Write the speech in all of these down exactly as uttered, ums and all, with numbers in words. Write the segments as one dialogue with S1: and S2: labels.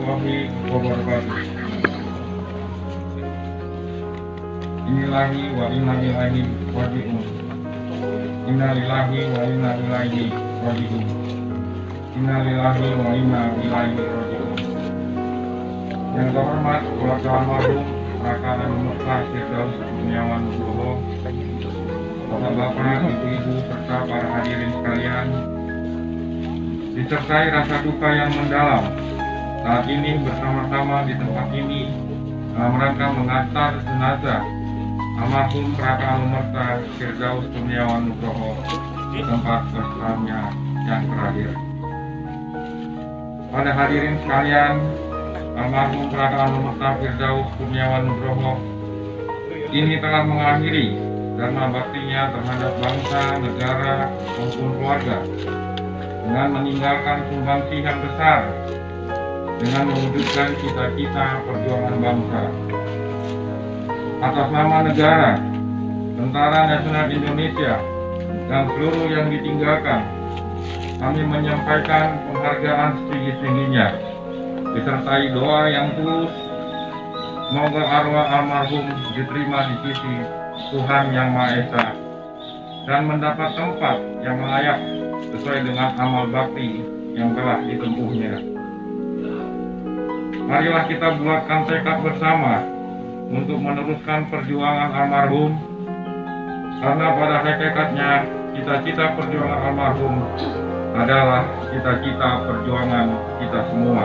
S1: warahmatullahi wabarakatuh. Inillahi wa inna ilaihi raji'un. Innalillahi wa inna ilaihi raji'un. Innalillahi wa inna ilaihi raji'un. Yang terhormat keluarga almarhum Raka dan Mekah Firdaus Kurniawan Nugroho, bapak-bapak, ibu-ibu, serta para hadirin sekalian, disertai rasa duka yang mendalam saat ini bersama-sama di tempat ini dalam rangka mengantar jenazah almarhum Raka Alumerta Firdaus Kurniawan Nugroho di tempat berselamnya yang terakhir. Pada hadirin sekalian, almarhum Raka Alumerta Firdaus Kurniawan Nugroho ini telah mengakhiri dharma baktinya terhadap bangsa, negara, maupun keluarga dengan meninggalkan sumbangsi yang besar dengan mewujudkan cita-cita perjuangan bangsa. Atas nama negara, Tentara Nasional Indonesia, dan seluruh yang ditinggalkan, kami menyampaikan penghargaan setinggi-tingginya disertai doa yang tulus. Semoga arwah almarhum diterima di sisi Tuhan Yang Maha Esa dan mendapat tempat yang layak sesuai dengan amal bakti yang telah ditempuhnya. Marilah kita buatkan tekad bersama untuk meneruskan perjuangan almarhum, karena pada hakikatnya cita-cita perjuangan almarhum adalah cita-cita perjuangan kita semua.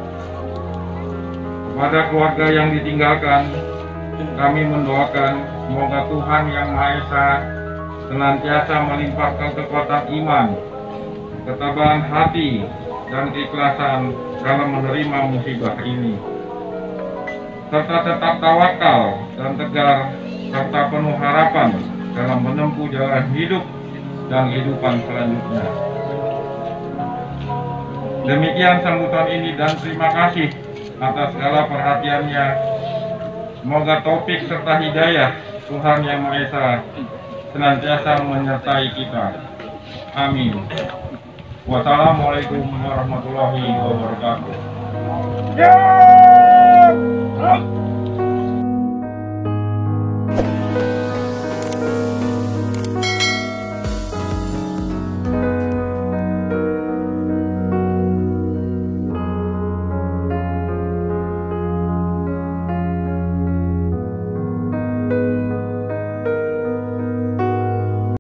S1: Kepada keluarga yang ditinggalkan, kami mendoakan semoga Tuhan Yang Maha Esa senantiasa melimpahkan kekuatan iman, ketabahan hati, dan keikhlasan dalam menerima musibah ini, serta tetap tawakal dan tegar, serta penuh harapan dalam menempuh jalan hidup dan kehidupan selanjutnya. Demikian sambutan ini dan terima kasih atas segala perhatiannya. Semoga taufik serta hidayah Tuhan Yang Maha Esa senantiasa menyertai kita. Amin. Wassalamualaikum warahmatullahi wabarakatuh.